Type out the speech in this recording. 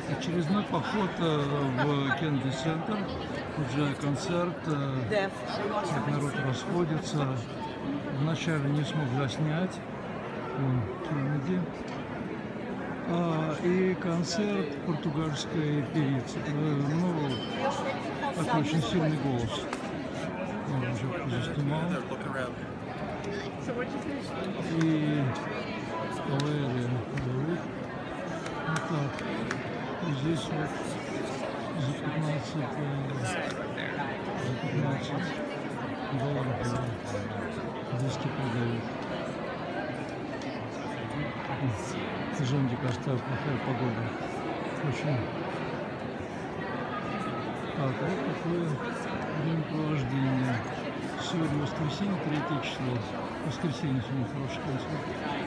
Очередной поход в Кеннеди-центр. Уже концерт, как народ расходится. Вначале не смог заснять Кеннеди. И концерт португальской певицы. Ну, такой очень сильный голос. Он уже заснимал. И Валерия говорит. Вот так. И здесь вот за 15 долларов диски продают. Жонди, кажется, плохая погода. Очень. Так, вот такое времяпровождение. Сегодня воскресенье, 3 число. Воскресенье сегодня хороший концерт.